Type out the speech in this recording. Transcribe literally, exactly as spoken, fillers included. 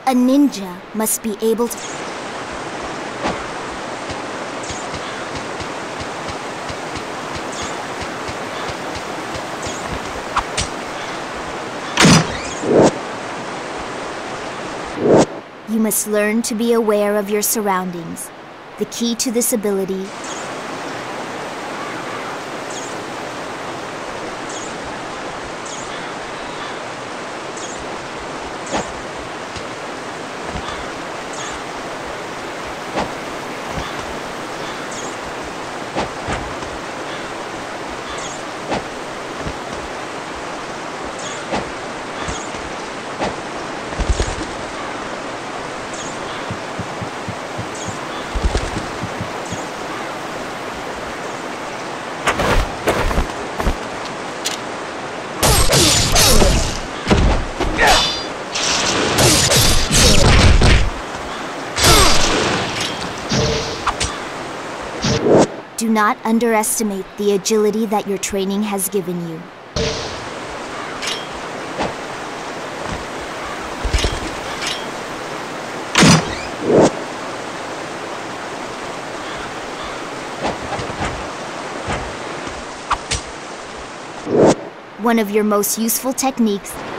A ninja must be able to... You must learn to be aware of your surroundings. The key to this ability Do not underestimate the agility that your training has given you. One of your most useful techniques